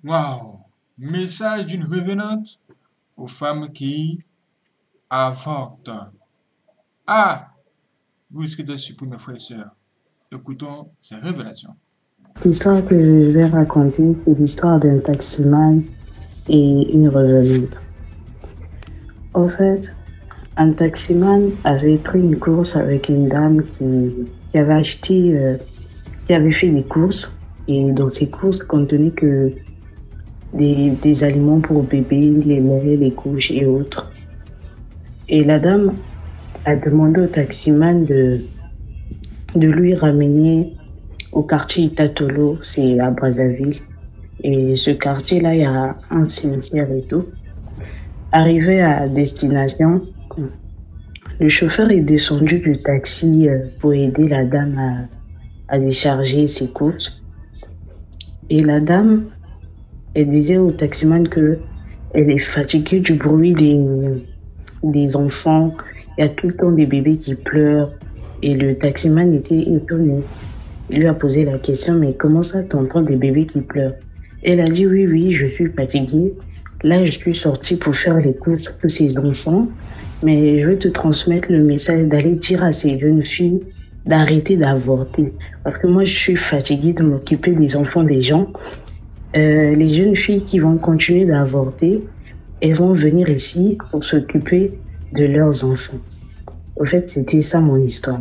Waouh! Message d'une revenante aux femmes qui avortent. Ah! Vous risquez de surprendre mes frères et sœurs. Écoutons ces révélations. L'histoire que je vais raconter, c'est l'histoire d'un taximan et une revenante. En fait, un taximan avait pris une course avec une dame qui avait acheté, qui avait fait des courses. Et dans ces courses contenaient que des aliments pour bébé, les laits, les couches et autres. Et la dame a demandé au taximan de lui ramener au quartier Itatolo, c'est à Brazzaville. Et ce quartier-là, il y a un cimetière et tout. Arrivé à destination, le chauffeur est descendu du taxi pour aider la dame à décharger ses courses. Et la dame, elle disait au taximan que elle est fatiguée du bruit des enfants. Il y a tout le temps des bébés qui pleurent. Et le taximan était étonné. Il lui a posé la question, mais comment ça t'entends des bébés qui pleurent? Elle a dit, oui, je suis fatiguée. Là, je suis sortie pour faire les courses pour ces enfants. Mais je veux te transmettre le message d'aller dire à ces jeunes filles d'arrêter d'avorter. Parce que moi, je suis fatiguée de m'occuper des enfants des gens. Les jeunes filles qui vont continuer d'avorter, elles vont venir ici pour s'occuper de leurs enfants. En fait, c'était ça mon histoire.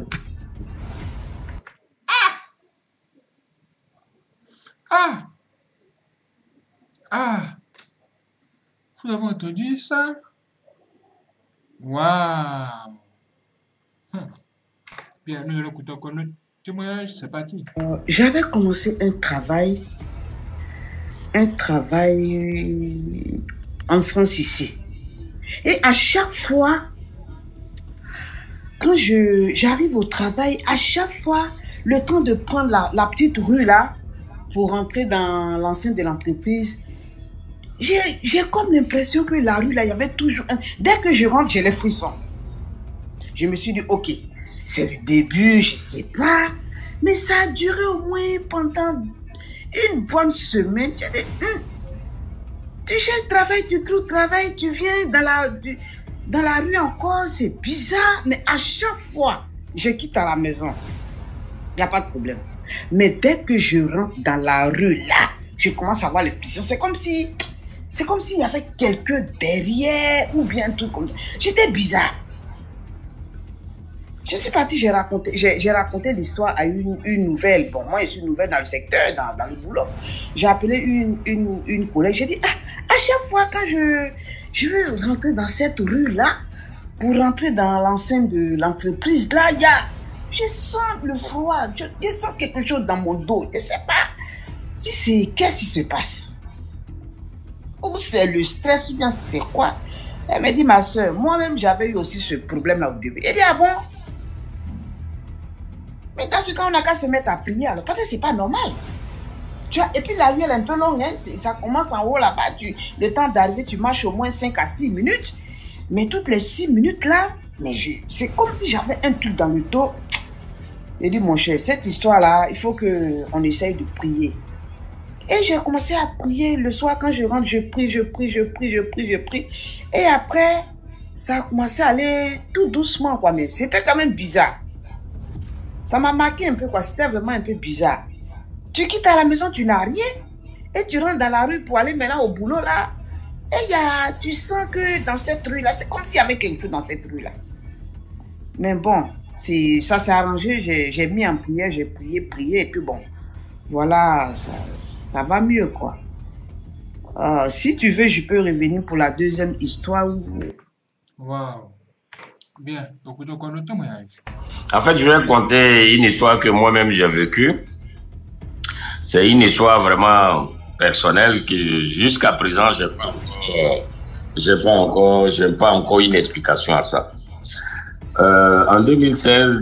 Ah! Ah! Vous avez entendu ça? Waouh! Bien, nous allons écouter encore notre témoignage, c'est parti. J'avais commencé un travail en France ici. Et à chaque fois, quand j'arrive au travail, à chaque fois, le temps de prendre la petite rue là, pour rentrer dans l'enceinte de l'entreprise, j'ai comme l'impression que la rue là, il y avait toujours Dès que je rentre, j'ai les frissons. Je me suis dit, ok, c'est le début, je sais pas. Mais ça a duré au moins pendant une bonne semaine. J'ai dit, tu cherches travail, tu trouves travail, tu viens dans la rue encore, c'est bizarre. Mais à chaque fois, je quitte à la maison. Il n'y a pas de problème. Mais dès que je rentre dans la rue, là, je commence à avoir les frissons. C'est comme s'il y avait quelqu'un derrière ou bien un truc comme ça. J'étais bizarre. Je suis partie, j'ai raconté l'histoire à une nouvelle. Bon, moi, je suis nouvelle dans le secteur, dans le boulot. J'ai appelé une collègue. J'ai dit, à chaque fois quand je veux rentrer dans cette rue-là, pour rentrer dans l'enceinte de l'entreprise, là, je sens le froid, je sens quelque chose dans mon dos. Je ne sais pas qu'est-ce qui se passe. Ou c'est le stress ou bien c'est quoi. Elle m'a dit, ma soeur, moi-même, j'avais eu aussi ce problème-là au début. Elle dit, ah bon? Mais dans ce cas, on n'a qu'à se mettre à prier. Alors, parce que c'est pas normal. Tu vois, et puis la rue, elle est un peu longue. Hein, ça commence en haut là-bas. Le temps d'arriver, tu marches au moins 5 à 6 minutes. Mais toutes les 6 minutes là, c'est comme si j'avais un truc dans le dos. J'ai dit, mon cher, cette histoire-là, il faut qu'on essaye de prier. Et j'ai commencé à prier. Le soir, quand je rentre, je prie. Et après, ça a commencé à aller tout doucement, quoi. Mais c'était quand même bizarre. Ça m'a marqué un peu, quoi. C'était vraiment un peu bizarre. Tu quittes à la maison, tu n'as rien. Et tu rentres dans la rue pour aller maintenant au boulot, là. Et tu sens que dans cette rue-là, c'est comme s'il y avait quelque chose dans cette rue-là. Mais bon, ça s'est arrangé. J'ai mis en prière, j'ai prié. Et puis bon, voilà, ça va mieux, quoi. Si tu veux, je peux revenir pour la deuxième histoire. Waouh! Bien, écoutez encore notre témoignage. En fait, je vais conter une histoire que moi-même j'ai vécue. C'est une histoire vraiment personnelle que jusqu'à présent, j'ai pas encore une explication à ça. En 2016,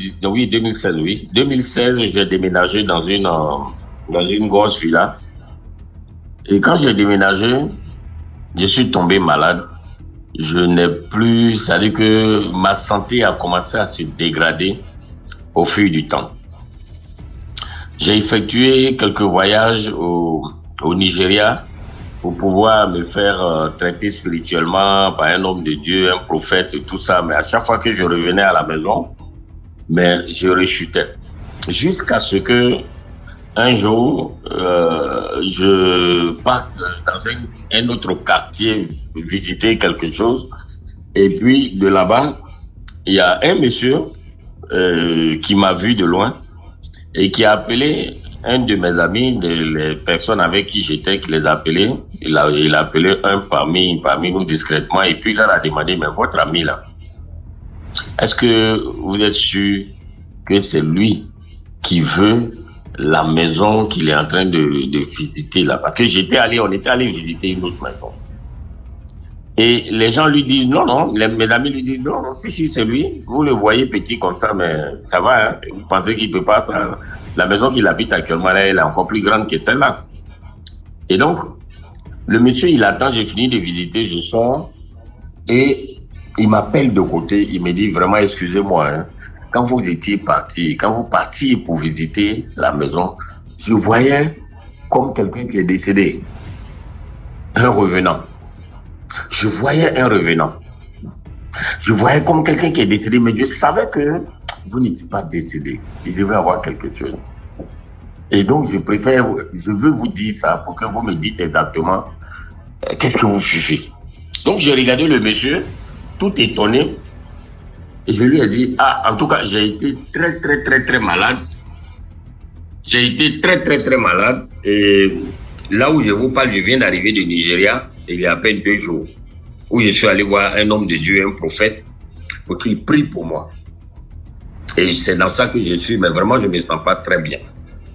j'ai déménagé dans une grosse villa. Et quand j'ai déménagé, je suis tombé malade. Je n'ai plus, c'est-à-dire que ma santé a commencé à se dégrader au fil du temps. J'ai effectué quelques voyages au Nigeria pour pouvoir me faire traiter spirituellement par un homme de Dieu, un prophète et tout ça. Mais à chaque fois que je revenais à la maison, mais je rechutais. Jusqu'à ce que un jour, je parte dans un autre quartier visiter quelque chose. Et puis de là-bas, il y a un monsieur qui m'a vu de loin et qui a appelé un de mes amis, les personnes avec qui j'étais, qui les a appelés. Il a appelé un parmi nous discrètement et puis il leur a demandé, mais votre ami là, est-ce que vous êtes sûr que c'est lui qui veut la maison qu'il est en train de visiter là? Parce que on était allé visiter une autre maison. Et les gens lui disent non, non, mes amis lui disent non, non, si c'est lui, vous le voyez petit comme ça, mais ça va, hein? Vous pensez qu'il peut pas ça? La maison qu'il habite actuellement là, elle est encore plus grande que celle-là. Et donc, le monsieur, il attend, j'ai fini de visiter, je sors, et il m'appelle de côté, il me dit vraiment, excusez-moi, hein, quand vous étiez parti, quand vous partiez pour visiter la maison, je voyais comme quelqu'un qui est décédé, un revenant. Je voyais un revenant. Je voyais comme quelqu'un qui est décédé, mais je savais que vous n'étiez pas décédé. Il devait avoir quelque chose. Et donc, je veux vous dire ça pour que vous me dites exactement qu'est-ce que vous vivez. Donc, j'ai regardé le monsieur, tout étonné, et je lui ai dit, en tout cas, j'ai été très malade. J'ai été très malade. Et là où je vous parle, je viens d'arriver du Nigeria, il y a à peine 2 jours, où je suis allé voir un homme de Dieu, un prophète, pour qu'il prie pour moi. Et c'est dans ça que je suis, mais vraiment, je ne me sens pas très bien.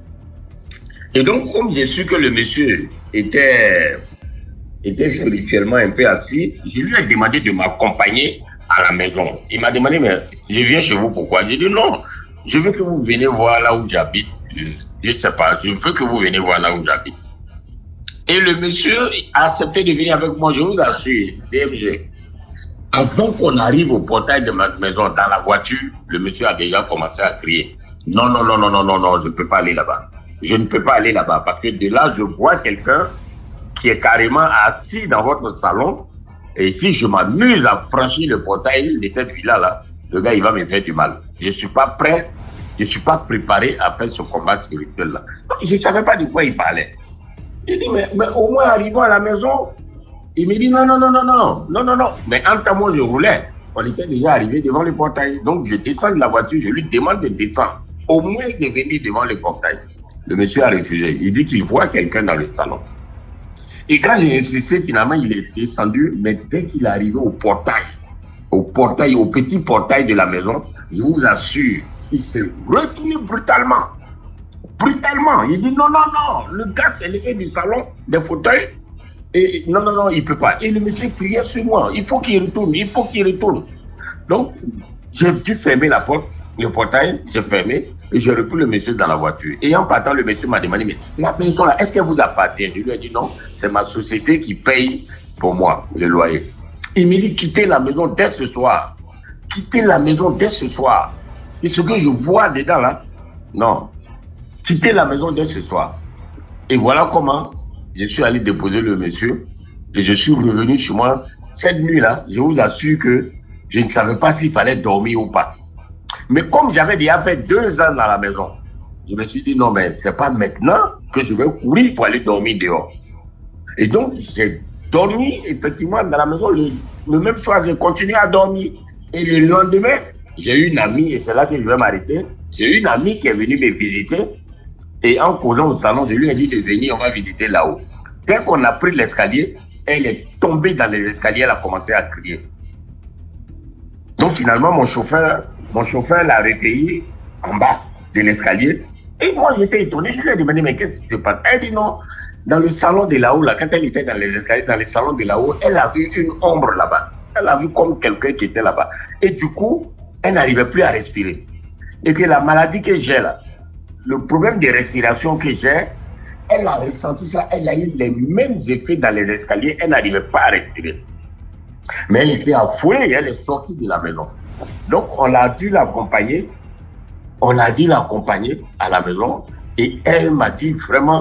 Et donc, comme j'ai su que le monsieur était spirituellement un peu assis, je lui ai demandé de m'accompagner à la maison. Il m'a demandé, mais je viens chez vous, pourquoi? J'ai dit non, je veux que vous veniez voir là où j'habite. Je ne sais pas, je veux que vous veniez voir là où j'habite. Et le monsieur a accepté de venir avec moi, je vous assure, DMG. Avant qu'on arrive au portail de ma maison, dans la voiture, le monsieur a déjà commencé à crier. Non, je ne peux pas aller là-bas. Je ne peux pas aller là-bas parce que de là, je vois quelqu'un qui est carrément assis dans votre salon. Et si je m'amuse à franchir le portail de cette villa-là, le gars, il va me faire du mal. Je ne suis pas prêt, je ne suis pas préparé à faire ce combat spirituel-là. Je ne savais pas de quoi il parlait. Il dit, mais au moins, arrivons à la maison. Il me dit, non. Mais entre moi, je roulais. On était déjà arrivé devant le portail. Donc, je descends de la voiture, je lui demande de descendre. Au moins, de venir devant le portail. Le monsieur a refusé. Il dit qu'il voit quelqu'un dans le salon. Et quand j'ai insisté, finalement, il est descendu. Mais dès qu'il est arrivé au portail, au petit portail de la maison, je vous assure, il s'est retourné brutalement. Il dit non, le gars s'est levé du salon, des fauteuils, et non, il ne peut pas. Et le monsieur criait sur moi, il faut qu'il retourne. Donc, j'ai dû fermer la porte, le portail, j'ai fermé, et j'ai repris le monsieur dans la voiture. Et en partant, le monsieur m'a demandé, mais la maison là, est-ce qu'elle vous appartient? Je lui ai dit non, c'est ma société qui paye pour moi le loyer. Il me dit, quittez la maison dès ce soir. Et ce que je vois dedans là, non. Quitter la maison dès ce soir. Et voilà comment je suis allé déposer le monsieur et je suis revenu chez moi. Cette nuit-là, je vous assure que je ne savais pas s'il fallait dormir ou pas. Mais comme j'avais déjà fait 2 ans dans la maison, je me suis dit non, mais c'est pas maintenant que je vais courir pour aller dormir dehors. Et donc, j'ai dormi effectivement dans la maison. Le même soir, j'ai continué à dormir. Et le lendemain, j'ai eu une amie, et c'est là que je vais m'arrêter. J'ai eu une amie qui est venue me visiter. Et en causant au salon, je lui ai dit de venir, on va visiter là-haut. Dès qu'on a pris l'escalier, elle est tombée dans les escaliers, elle a commencé à crier. Donc finalement, mon chauffeur l'a recueillie en bas de l'escalier. Et moi, j'étais étonné, je lui ai demandé, mais qu'est-ce qui se passe? Elle dit non, dans le salon de là-haut, là, quand elle était dans les escaliers, dans le salon de là-haut, elle a vu une ombre là-bas. Elle a vu comme quelqu'un qui était là-bas. Et du coup, elle n'arrivait plus à respirer. Et que la maladie que j'ai là, le problème de respiration que j'ai, elle a ressenti ça, elle a eu les mêmes effets dans les escaliers, elle n'arrivait pas à respirer. Mais elle était affolée, elle est sortie de la maison. Donc on a dû l'accompagner à la maison et elle m'a dit vraiment,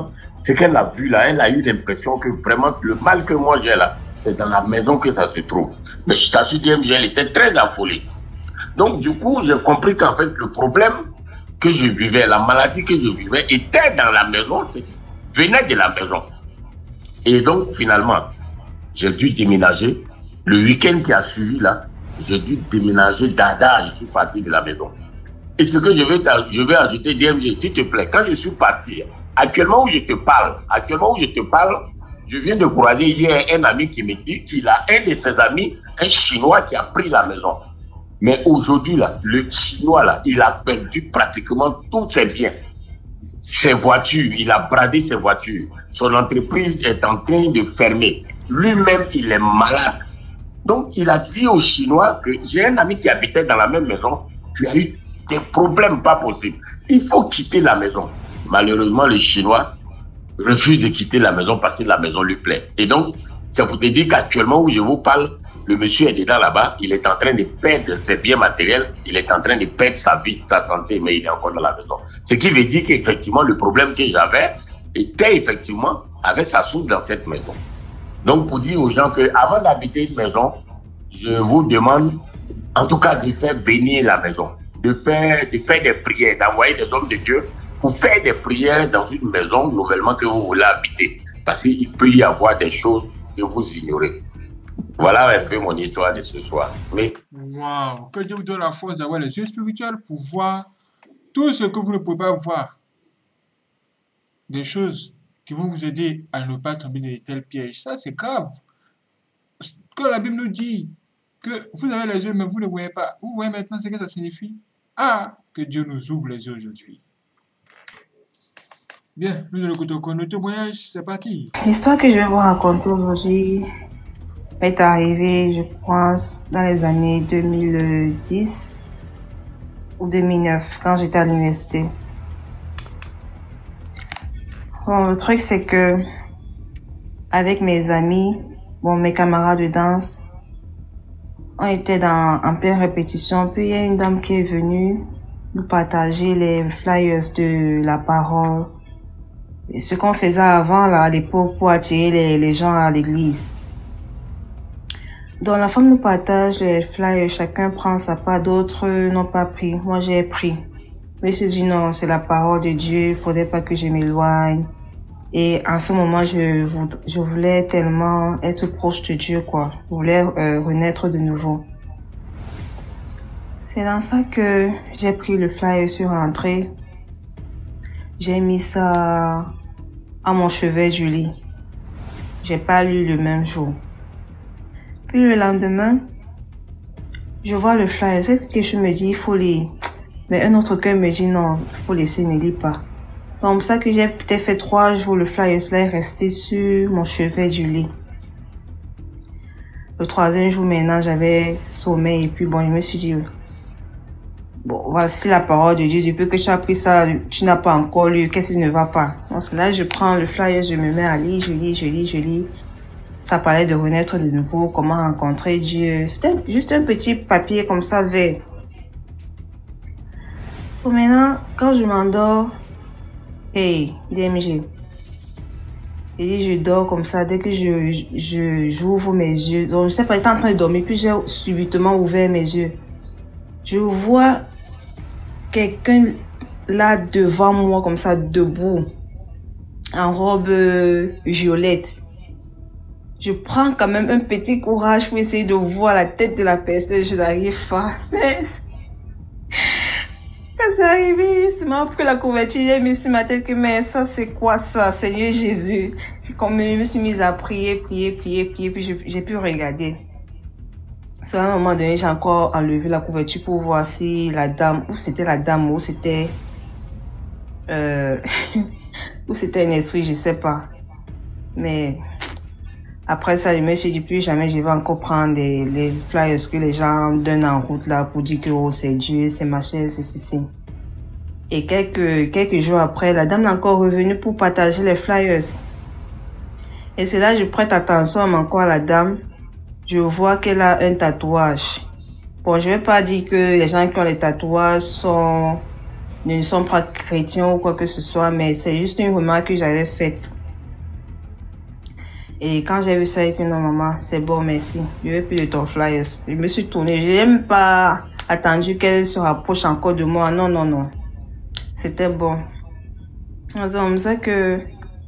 Ce qu'elle a vu là, elle a eu l'impression que vraiment le mal que moi j'ai là, c'est dans la maison que ça se trouve. Mais je t'assure, DMG, elle était très affolée. Donc du coup, j'ai compris qu'en fait, le problème que je vivais, la maladie que je vivais, était dans la maison, venait de la maison. Et donc, finalement, j'ai dû déménager. Le week-end qui a suivi là, j'ai dû déménager d'Ada, je suis parti de la maison. Et ce que je vais ajouter, DMG, s'il te plaît, quand je suis parti, actuellement où je te parle, je viens de croiser hier un ami qui me dit qu'il a un de ses amis, un Chinois qui a pris la maison. Mais aujourd'hui, là, le Chinois, là, il a perdu pratiquement tous ses biens. Ses voitures, il a bradé ses voitures. Son entreprise est en train de fermer. Lui-même, il est malade. Donc, il a dit aux Chinois que j'ai un ami qui habitait dans la même maison. Tu as eu des problèmes pas possibles. Il faut quitter la maison. Malheureusement, le Chinois refuse de quitter la maison parce que la maison lui plaît. Et donc, c'est pour te dire qu'actuellement où je vous parle, le monsieur est dedans là-bas, il est en train de perdre ses biens matériels, il est en train de perdre sa vie, sa santé, mais il est encore dans la maison. Ce qui veut dire qu'effectivement, le problème que j'avais était effectivement, avait sa source dans cette maison. Donc, pour dire aux gens qu'avant d'habiter une maison, je vous demande, en tout cas, de faire bénir la maison, de faire des prières, d'envoyer des hommes de Dieu pour faire des prières dans une maison nouvellement que vous voulez habiter. Parce qu'il peut y avoir des choses que vous ignorez. Voilà un peu mon histoire de ce soir. Mais... Waouh! Que Dieu vous donne la force d'avoir les yeux spirituels pour voir tout ce que vous ne pouvez pas voir. Des choses qui vont vous aider à ne pas tomber dans de tels pièges. Ça, c'est grave. Quand la Bible nous dit que vous avez les yeux, mais vous ne voyez pas, vous voyez maintenant ce que ça signifie? Ah, que Dieu nous ouvre les yeux aujourd'hui. Bien, nous allons écouter notre témoignage, c'est parti. L'histoire que je vais vous raconter aujourd'hui est arrivée, je pense, dans les années 2010 ou 2009, quand j'étais à l'université. Bon, le truc, c'est que, avec mes amis, mes camarades de danse, on était en pleine répétition, puis il y a une dame qui est venue nous partager les flyers de la parole. Et ce qu'on faisait avant, là, à l'époque, pour attirer les gens à l'église. Donc, la femme nous partage les flyers, chacun prend sa part, d'autres n'ont pas pris. Moi, j'ai pris. Mais je me suis dit non, c'est la parole de Dieu, il faudrait pas que je m'éloigne. Et en ce moment, je voulais tellement être proche de Dieu, quoi. Je voulais renaître de nouveau. C'est dans ça que j'ai pris le flyer sur entrée. J'ai mis ça à mon chevet du lit. J'ai pas lu le même jour. Puis le lendemain, je vois le flyer. C'est que je me dis, il faut lire. Mais un autre cœur me dit non, il faut laisser, ne lis pas. Donc ça que j'ai peut-être fait 3 jours, le flyer est resté sur mon chevet du lit. Le 3e jour maintenant, j'avais sommeil et puis bon, je me suis dit, bon, voici la parole de Dieu. Depuis que tu as pris ça, tu n'as pas encore lu. Qu'est-ce qui ne va pas? Donc là, je prends le flyer, je me mets à lire, je lis. Ça parlait de renaître de nouveau, comment rencontrer Dieu. C'était juste un petit papier comme ça, vert. Bon, maintenant, quand je m'endors, hey, DMG. Et je dors comme ça, dès que j'ouvre mes yeux. Donc, je sais pas, j'étais en train de dormir, puis j'ai subitement ouvert mes yeux. Je vois quelqu'un là devant moi, comme ça, debout, en robe violette. Je prends quand même un petit courage pour essayer de voir la tête de la personne. Je n'arrive pas. Mais quand c'est arrivé, c'est m'a pris la couverture, j'ai mis sur ma tête que mais ça c'est quoi ça, Seigneur Jésus. Je me suis mise à prier, puis j'ai pu regarder. C'est à un moment donné, j'ai encore enlevé la couverture pour voir si la dame, ou c'était la dame, ou c'était ou c'était un esprit, je sais pas. Mais après ça, je me suis dit plus jamais je vais encore prendre les flyers que les gens donnent en route là pour dire que oh, c'est Dieu, c'est machin, c'est ceci. Et quelques jours après, la dame est encore revenue pour partager les flyers. Et c'est là que je prête attention encore à la dame. Je vois qu'elle a un tatouage. Bon, je vais pas dire que les gens qui ont les tatouages ne sont pas chrétiens ou quoi que ce soit, mais c'est juste une remarque que j'avais faite. Et quand j'ai vu ça, et puis non, maman, c'est bon, merci. Je veux plus de ton flyers. Je me suis tournée. Je n'ai même pas attendu qu'elle se rapproche encore de moi. Non, non, non. C'était bon. C'est comme ça que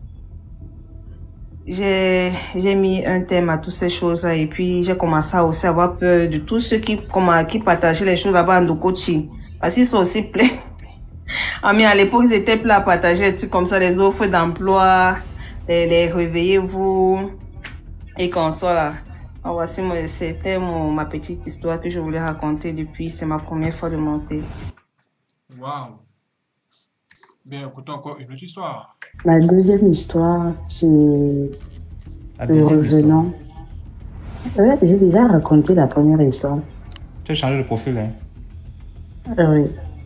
j'ai mis un thème à toutes ces choses-là. Et puis, j'ai commencé à aussi avoir peur de tous ceux qui partageaient les choses là-bas en Dokochi. Parce qu'ils sont aussi pleins. Ah, mais à l'époque, ils étaient pleins à partager des trucs comme ça, les offres d'emploi, les réveillez-vous, et qu'on soit là. Alors, voici, c'était ma petite histoire que je voulais raconter depuis, c'est ma première fois de monter. Waouh. Bien, écoutons encore une autre histoire. La deuxième histoire, c'est La le deuxième revenant. Ouais, j'ai déjà raconté la première histoire. Tu as changé de profil, hein? Oui.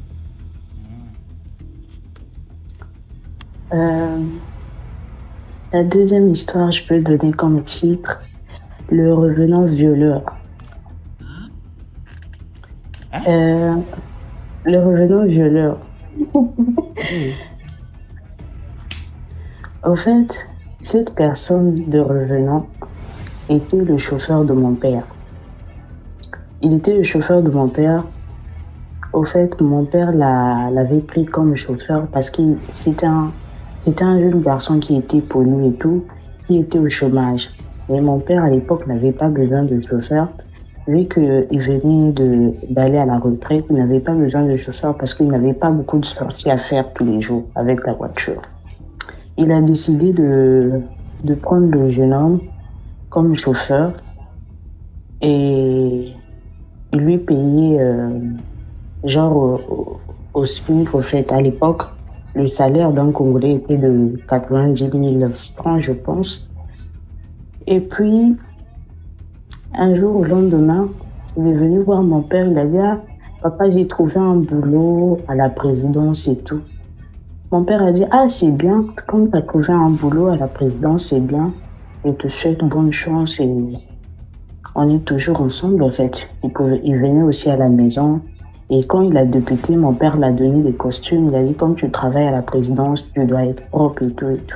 La deuxième histoire, je peux donner comme titre Le revenant violeur. Le revenant violeur. Au fait, cette personne de revenant était le chauffeur de mon père. Il était le chauffeur de mon père. Au fait, mon père l'avait pris comme chauffeur parce que c'était un jeune garçon qui était poli et tout, qui était au chômage. Et mon père, à l'époque, n'avait pas besoin de chauffeur. Vu qu'il venait d'aller à la retraite, il n'avait pas besoin de chauffeur parce qu'il n'avait pas beaucoup de sorties à faire tous les jours avec la voiture. Il a décidé de prendre le jeune homme comme chauffeur et il lui payait au SMIC, au fait, à l'époque, le salaire d'un Congolais était de 90 000 francs, je pense. Et puis, un jour, au lendemain, il est venu voir mon père, il a dit « Ah, papa, j'ai trouvé un boulot à la présidence et tout. » Mon père a dit « Ah, c'est bien, comme tu as trouvé un boulot à la présidence, c'est bien. Je te souhaite bonne chance et on est toujours ensemble, en fait. » Il venait aussi à la maison. Et quand il a débuté, mon père l'a donné des costumes. Il a dit « Comme tu travailles à la présidence, tu dois être propre et tout et tout. »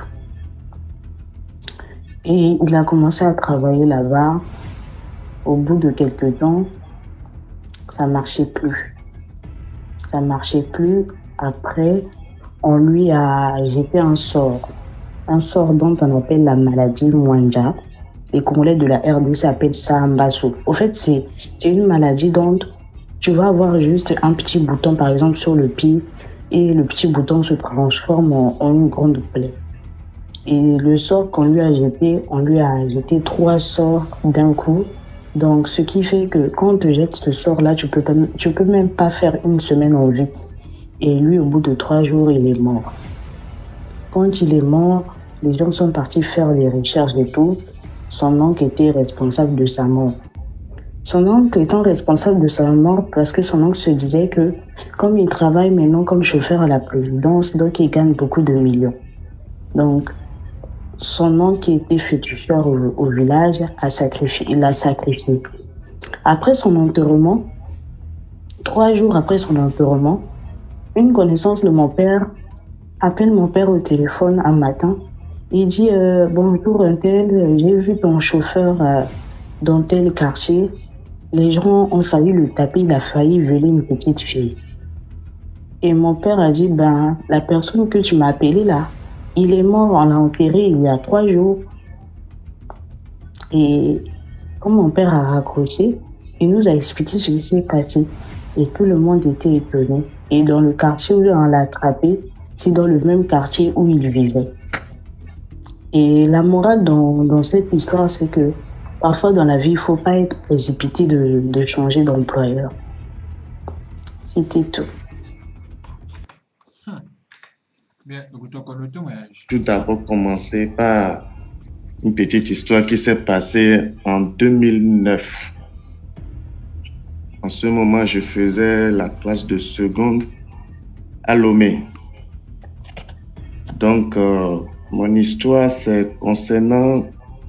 Et il a commencé à travailler là-bas. Au bout de quelques temps, ça marchait plus. Ça marchait plus. Après, on lui a jeté un sort dont on appelle la maladie Mwanja. Les Congolais de la RDC appellent ça Ambasso. Au fait, c'est une maladie dont tu vas avoir juste un petit bouton, par exemple, sur le pied, et le petit bouton se transforme en une grande plaie. Et le sort qu'on lui a jeté, on lui a jeté 3 sorts d'un coup. Donc, ce qui fait que quand on te jette ce sort-là, tu peux même pas faire une semaine en vie. Et lui, au bout de 3 jours, il est mort. Quand il est mort, les gens sont partis faire les recherches et tout. Son oncle était responsable de sa mort. Son oncle étant responsable de sa mort parce que son oncle se disait que comme il travaille maintenant comme chauffeur à la présidence, donc il gagne beaucoup de millions. Donc, son oncle qui était féticheur au village il l'a sacrifié. Après son enterrement, 3 jours après son enterrement, une connaissance de mon père appelle mon père au téléphone un matin. Il dit bonjour un tel, j'ai vu ton chauffeur dans tel quartier. Les gens ont failli le taper, il a failli violer une petite fille. Et mon père a dit la personne que tu m'as appelé là, il est mort, on l'a enterré il y a 3 jours. Et quand mon père a raccroché, il nous a expliqué ce qui s'est passé. Et tout le monde était étonné. Et dans le quartier où on l'a attrapé, c'est dans le même quartier où il vivait. Et la morale dans cette histoire, c'est que parfois dans la vie, il ne faut pas être précipité de changer d'employeur. C'était tout. Bien, écoutons encore le témoignage. Tout d'abord commencer par une petite histoire qui s'est passée en 2009. En ce moment, je faisais la classe de seconde à Lomé. Donc, mon histoire, c'est concernant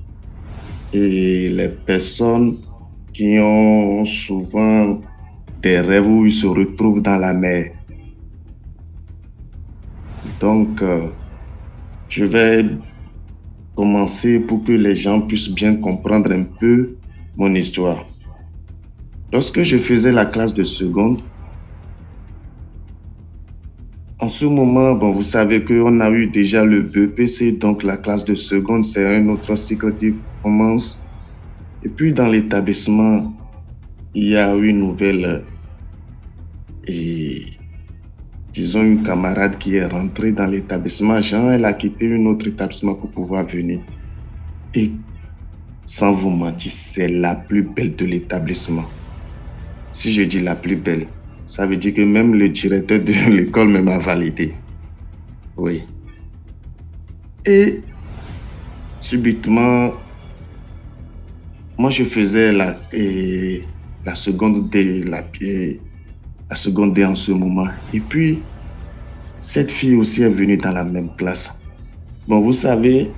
les personnes qui ont souvent des rêves où ils se retrouvent dans la mer. Donc, je vais commencer pour que les gens puissent bien comprendre un peu mon histoire. Lorsque je faisais la classe de seconde, en ce moment, bon, vous savez qu'on a eu déjà le BEPC, donc la classe de seconde, c'est un autre cycle qui commence. Et puis dans l'établissement, il y a eu une nouvelle, disons une camarade qui est rentrée dans l'établissement. Jean, elle a quitté un autre établissement pour pouvoir venir. Et sans vous mentir, c'est la plus belle de l'établissement. Si je dis la plus belle, ça veut dire que même le directeur de l'école m'a validé. Oui. Et subitement, moi je faisais la seconde D, la seconde D en ce moment. Et puis, cette fille aussi est venue dans la même classe. Bon, vous savez,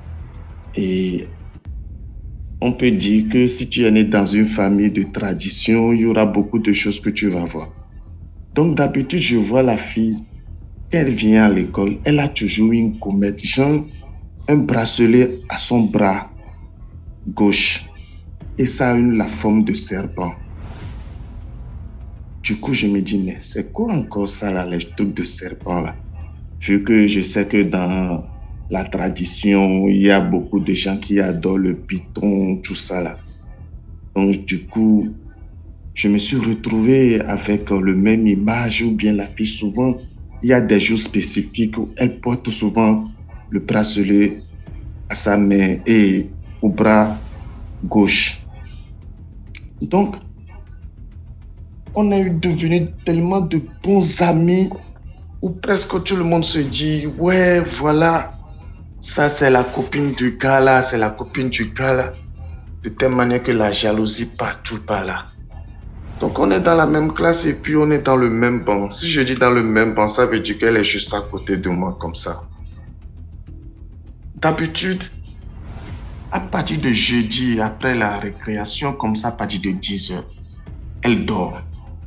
on peut dire que si tu es né dans une famille de tradition, il y aura beaucoup de choses que tu vas voir. Donc d'habitude, je vois la fille, quand elle vient à l'école, elle a toujours une gommette, genre un bracelet à son bras gauche. Et ça a la forme de serpent. Du coup, je me dis, mais c'est quoi encore ça là, les trucs de serpent là? Vu que je sais que dans la tradition, il y a beaucoup de gens qui adorent le python, tout ça là. Donc du coup, je me suis retrouvé avec le même image, ou bien la fille souvent, il y a des jours spécifiques où elle porte souvent le bracelet à sa main et au bras gauche. Donc, on est devenu tellement de bons amis où presque tout le monde se dit, ouais, voilà, ça c'est la copine du gars là, c'est la copine du gars là. De telle manière que la jalousie partout par là. Donc on est dans la même classe et puis on est dans le même banc. Si je dis dans le même banc, ça veut dire qu'elle est juste à côté de moi comme ça. D'habitude, à partir de jeudi, après la récréation, comme ça, à partir de 10h, elle dort.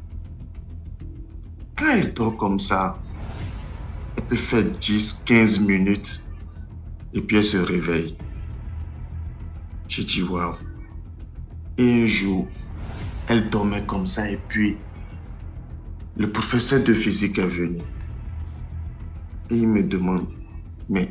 Quand elle dort comme ça, elle peut faire 10-15 minutes et puis elle se réveille. J'ai dit waouh. Et un jour, elle dormait comme ça et puis le professeur de physique est venu. Et il me demande, mais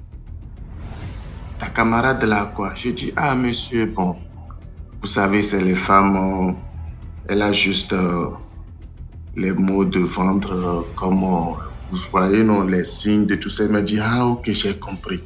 ta camarade là quoi? Je dis, ah monsieur, bon, vous savez c'est les femmes, elle a juste les mots de ventre, comme vous voyez non, les signes de tout ça. Elle m'a dit, ah ok, j'ai compris.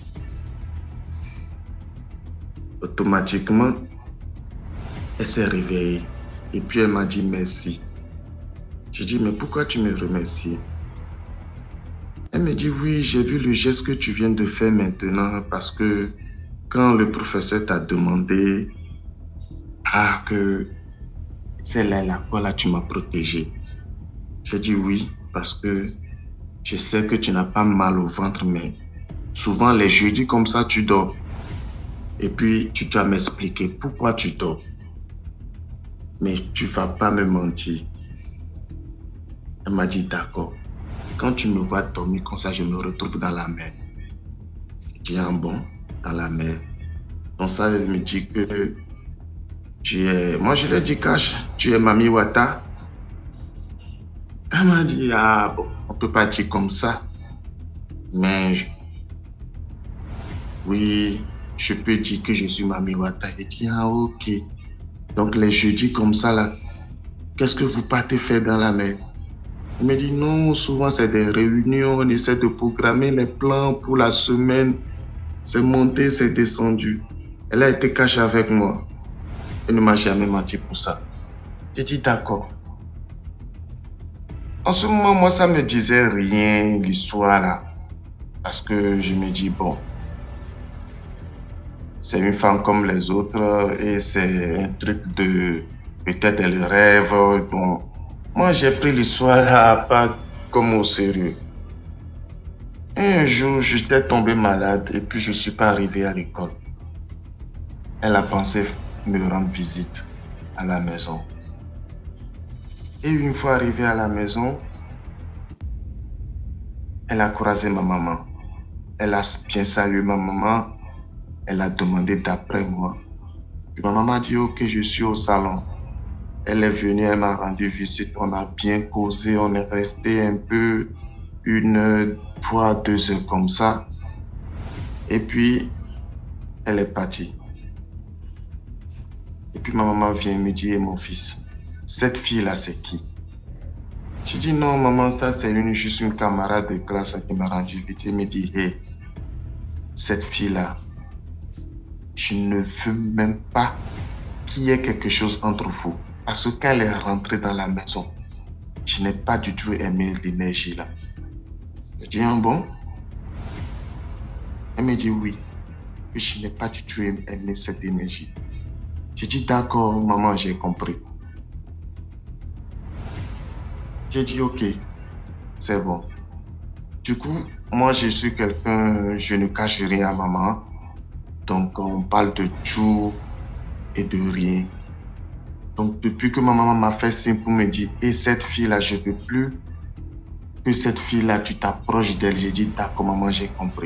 Automatiquement, elle s'est réveillée et puis elle m'a dit merci. J'ai dit, mais pourquoi tu me remercies? Elle me dit, oui, j'ai vu le geste que tu viens de faire maintenant parce que quand le professeur t'a demandé que celle-là, là, tu m'as protégé. J'ai dit oui, parce que je sais que tu n'as pas mal au ventre, mais souvent les jeudis comme ça, tu dors. Et puis, tu dois m'expliquer pourquoi tu dors. Mais tu ne vas pas me mentir. Elle m'a dit, d'accord. Quand tu me vois dormir comme ça, je me retrouve dans la mer. Je dis, ah bon, dans la mer. Donc ça, elle me dit que tu es... Moi, je lui ai dit, Cash, tu es Mami Wata. Elle m'a dit, ah bon, on ne peut pas dire comme ça. Mais oui, je peux dire que je suis Mami Wata. Elle dit, ah ok. Donc les jeudis comme ça, là, qu'est-ce que vous partez faire dans la mer? Elle me dit, non, souvent c'est des réunions, on essaie de programmer les plans pour la semaine. C'est monté, c'est descendu. Elle a été cachée avec moi. Elle ne m'a jamais menti pour ça. J'ai dit, d'accord. En ce moment, moi, ça me disait rien, l'histoire là. Parce que je me dis, bon, c'est une femme comme les autres et c'est un truc de... Peut-être elle rêve, bon. Moi, j'ai pris l'histoire là, pas comme au sérieux. Et un jour, j'étais tombé malade et puis je ne suis pas arrivé à l'école. Elle a pensé me rendre visite à la maison. Et une fois arrivée à la maison, elle a croisé ma maman. Elle a bien salué ma maman. Elle a demandé d'après moi. Puis ma maman a dit, ok, je suis au salon. Elle est venue, elle m'a rendu visite, on a bien causé, on est resté un peu 1 fois 2 heures comme ça. Et puis, elle est partie. Et puis ma maman vient me dire, mon fils, cette fille-là, c'est qui? J'ai dit, non, maman, ça c'est juste une camarade de classe qui m'a rendu visite. Elle me dit, hey, cette fille-là, je ne veux même pas qu'il y ait quelque chose entre vous. Parce que quand elle est rentrée dans la maison, je n'ai pas du tout aimé l'énergie là. Je dis, ah bon? Elle me dit oui. Puis je n'ai pas du tout aimé cette énergie. J'ai dit, d'accord, maman, j'ai compris. J'ai dit, ok, c'est bon. Du coup, moi, je suis quelqu'un, je ne cache rien à maman. Donc, on parle de tout et de rien. Donc, depuis que ma maman m'a fait signe pour me dire, et cette fille-là, je ne veux plus que cette fille-là, tu t'approches d'elle. J'ai dit, d'accord, maman, j'ai compris.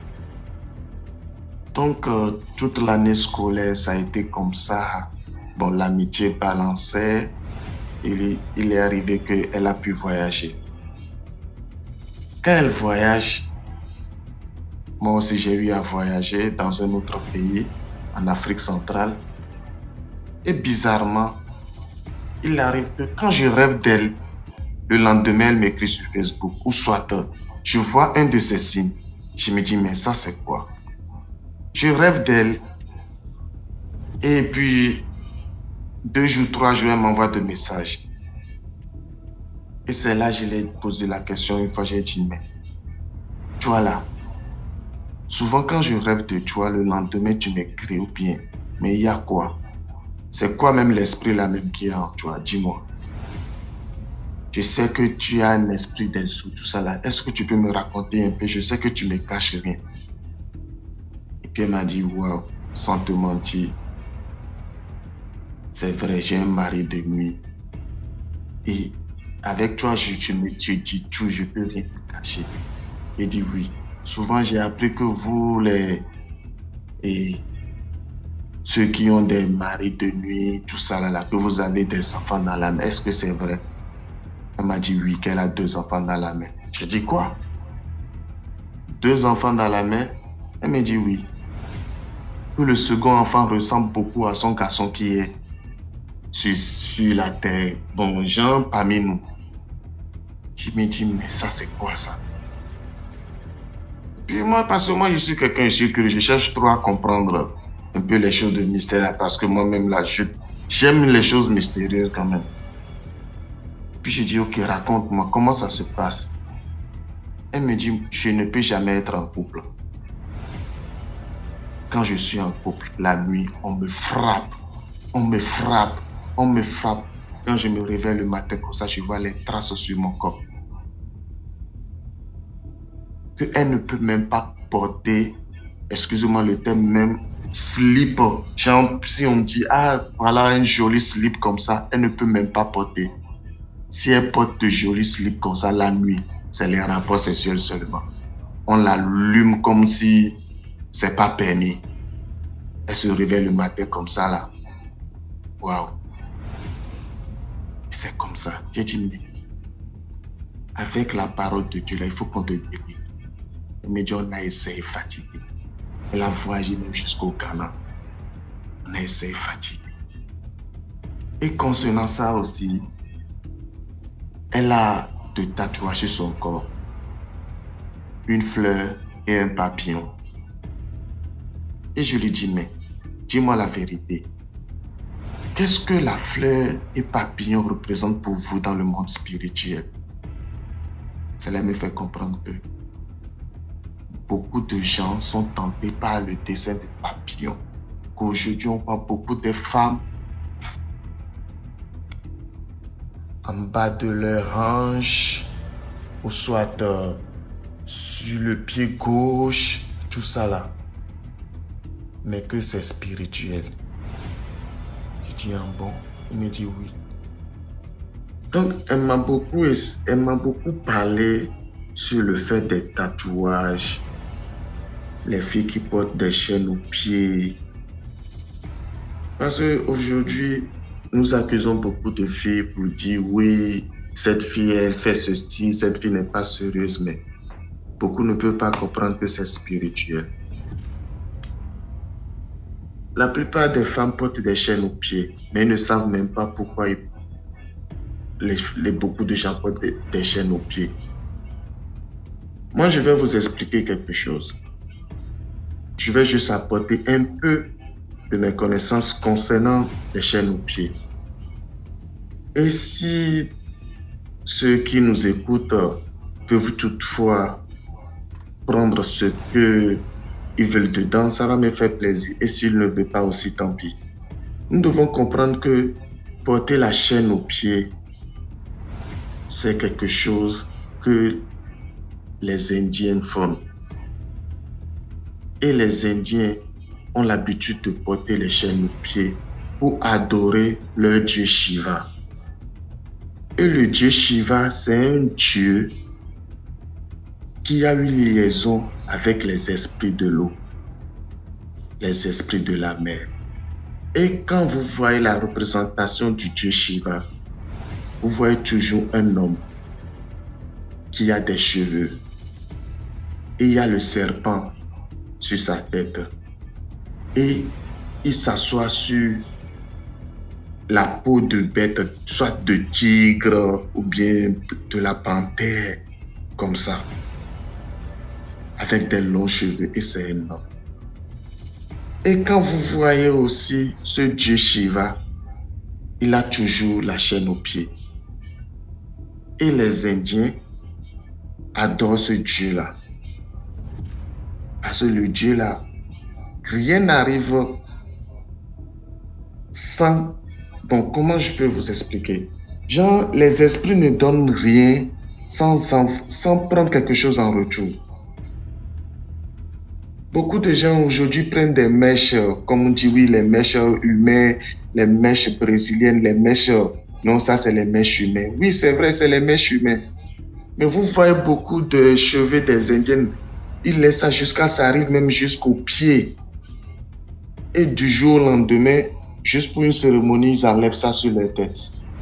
Donc, toute l'année scolaire, ça a été comme ça. Bon, l'amitié balançait. Il est arrivé qu'elle a pu voyager. Quand elle voyage, moi aussi, j'ai eu à voyager dans un autre pays, en Afrique centrale. Et bizarrement, il arrive que quand je rêve d'elle, le lendemain, elle m'écrit sur Facebook, ou soit je vois un de ses signes. Je me dis, mais ça, c'est quoi? Je rêve d'elle. Et puis, 2 jours, 3 jours, elle m'envoie des messages. Et c'est là que je lui ai posé la question une fois, j'ai dit, mais tu vois là, souvent quand je rêve de toi, le lendemain, tu m'écris ou bien, mais il y a quoi? C'est quoi même l'esprit là même qui est en toi? Dis-moi. Je sais que tu as un esprit dessous, tout ça là. Est-ce que tu peux me raconter un peu? Je sais que tu me caches rien. Et puis elle m'a dit, waouh, sans te mentir, c'est vrai, j'ai un mari de nuit. Et avec toi, je dis tout, je peux rien te cacher. Il dit oui. Souvent, j'ai appris que vous, ceux qui ont des maris de nuit, tout ça là, que vous avez des enfants dans la main. Est-ce que c'est vrai? Elle m'a dit oui, qu'elle a 2 enfants dans la main. J'ai dit quoi? 2 enfants dans la main? Elle me dit oui. Que le second enfant ressemble beaucoup à son garçon qui est sur la terre. Bon, genre parmi nous. Je me dis, mais ça c'est quoi ça? Puis moi, parce que moi je suis quelqu'un, je cherche trop à comprendre un peu les choses de mystère parce que moi-même là, j'aime les choses mystérieuses quand même. Puis je dis, ok, raconte-moi, comment ça se passe? Elle me dit, je ne peux jamais être en couple. Quand je suis en couple, la nuit, on me frappe, on me frappe, on me frappe. Quand je me réveille le matin comme ça, je vois les traces sur mon corps. Qu'elle ne peut même pas porter, excusez-moi le terme même, slip. Genre, si on dit, ah, voilà un joli slip comme ça, elle ne peut même pas porter. Si elle porte de jolis slips comme ça la nuit, c'est les rapports sexuels seulement. On l'allume comme si c'est pas permis. Elle se réveille le matin comme ça là. Waouh. C'est comme ça. J'ai dit, mais avec la parole de Dieu là, il faut qu'on te délivre. Elle me dit, on a essayé fatigué. Elle a voyagé même jusqu'au Ghana. On a essayé fatigué. Et concernant ça aussi, elle a de tatouages sur son corps. Une fleur et un papillon. Et je lui dis, mais dis-moi la vérité. Qu'est-ce que la fleur et papillon représentent pour vous dans le monde spirituel? Cela me fait comprendre que beaucoup de gens sont tentés par le dessin des papillons. Qu'aujourd'hui, on voit beaucoup de femmes en bas de leur hanche, ou soit sur le pied gauche, tout ça là. Mais que c'est spirituel. Je dis, ah bon? Il me dit oui. Donc, elle m'a beaucoup parlé sur le fait des tatouages. les filles qui portent des chaînes aux pieds. Parce qu'aujourd'hui, nous accusons beaucoup de filles pour dire oui, cette fille, elle fait ceci, cette fille n'est pas sérieuse, mais beaucoup ne peuvent pas comprendre que c'est spirituel. La plupart des femmes portent des chaînes aux pieds, mais ils ne savent même pas pourquoi beaucoup de gens portent des chaînes aux pieds. Moi, je vais vous expliquer quelque chose. Je vais juste apporter un peu de mes connaissances concernant les chaînes aux pieds. Et si ceux qui nous écoutent peuvent toutefois prendre ce qu'ils veulent dedans, ça va me faire plaisir. Et s'ils ne veulent pas aussi, tant pis. Nous devons comprendre que porter la chaîne aux pieds, c'est quelque chose que les Indiens font. Et les Indiens ont l'habitude de porter les chaînes aux pieds pour adorer leur dieu Shiva. Et le dieu Shiva, c'est un dieu qui a une liaison avec les esprits de l'eau, les esprits de la mer. Et quand vous voyez la représentation du dieu Shiva, vous voyez toujours un homme qui a des cheveux et il y a le serpent sur sa tête et il s'assoit sur la peau de bête, soit de tigre ou bien de la panthère, comme ça, avec des longs cheveux, et c'est un homme. Et quand vous voyez aussi ce dieu Shiva, il a toujours la chaîne aux pieds. Et les Indiens adorent ce dieu-là. Parce que le dieu-là, rien n'arrive sans... Bon, comment je peux vous expliquer? Genre, les esprits ne donnent rien sans prendre quelque chose en retour. Beaucoup de gens aujourd'hui prennent des mèches, comme on dit, oui, les mèches humaines, les mèches brésiliennes, les mèches... Non, ça, c'est les mèches humaines. Oui, c'est vrai, c'est les mèches humaines. Mais vous voyez beaucoup de cheveux des Indiens. Ils laissent ça jusqu'à ça arrive même jusqu'aux pieds. Et du jour au lendemain, juste pour une cérémonie, ils enlèvent ça sur leur tête.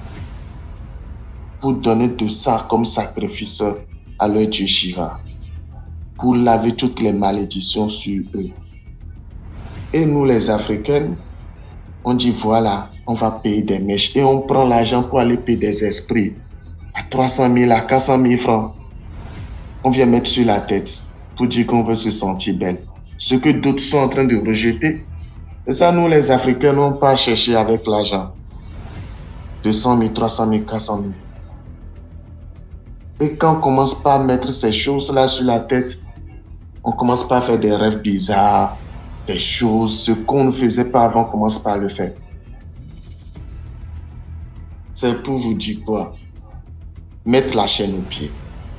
Pour donner de ça comme sacrifice à leur dieu Shiva. Pour laver toutes les malédictions sur eux. Et nous, les Africains, on dit voilà, on va payer des mèches. Et on prend l'argent pour aller payer des esprits. À 300 000, à 400 000 francs. On vient mettre sur la tête pour dire qu'on veut se sentir belle. Ce que d'autres sont en train de rejeter. Et ça, nous, les Africains, n'ont pas cherché avec l'argent. 200 000, 300 000, 400 000. Et quand on commence pas à mettre ces choses-là sur la tête, on commence pas à faire des rêves bizarres, des choses, ce qu'on ne faisait pas avant, on commence pas à le faire. C'est pour vous dire quoi? Mettre la chaîne au pied.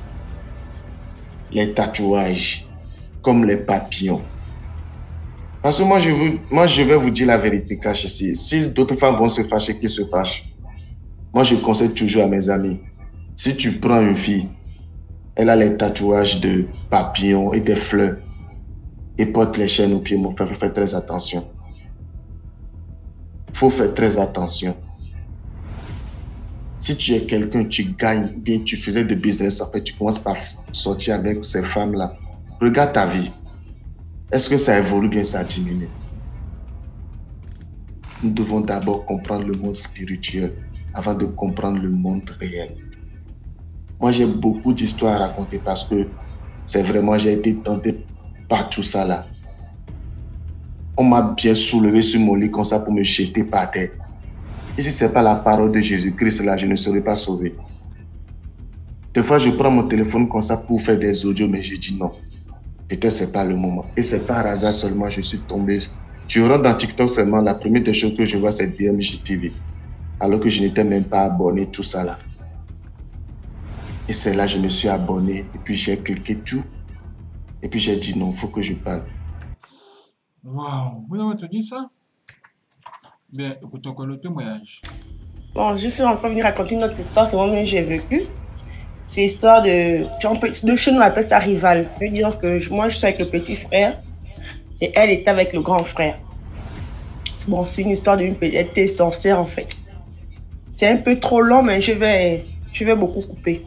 Les tatouages, comme les papillons. Parce que moi, je vais vous dire la vérité cachée. Si d'autres femmes vont se fâcher, qu'ils se fâchent. Moi, je conseille toujours à mes amis. Si tu prends une fille, elle a les tatouages de papillons et des fleurs, et porte les chaînes aux pieds, mon frère, faut faire très attention. Faut faire très attention. Si tu es quelqu'un, tu gagnes, bien tu faisais de business, après tu commences par sortir avec ces femmes-là. Regarde ta vie. Est-ce que ça évolue bien, ça diminue? Nous devons d'abord comprendre le monde spirituel avant de comprendre le monde réel. Moi, j'ai beaucoup d'histoires à raconter parce que c'est vraiment, j'ai été tenté par tout ça là. On m'a bien soulevé sur mon lit comme ça pour me jeter par terre. Et si ce n'est pas la parole de Jésus-Christ là, je ne serai pas sauvé. Des fois, je prends mon téléphone comme ça pour faire des audios, mais je dis non. Peut-être ce n'est pas le moment. Et c'est par hasard seulement je suis tombé. Je rentre dans TikTok seulement, la première des choses que je vois, c'est BMJ TV. Alors que je n'étais même pas abonné, tout ça là. Et c'est là que je me suis abonné. Et puis j'ai cliqué tout. Et puis j'ai dit non, il faut que je parle. Waouh, vous avez entendu ça? Bien, écoutons encore le témoignage. Bon, je suis en train de venir raconter une autre histoire que moi-même j'ai vécue. C'est l'histoire de chez nous on appelle ça rival. Je veux dire que moi je suis avec le petit frère Et elle était avec le grand frère. Bon, c'est une histoire d'une petite sorcière en fait. C'est un peu trop long, mais je vais beaucoup couper.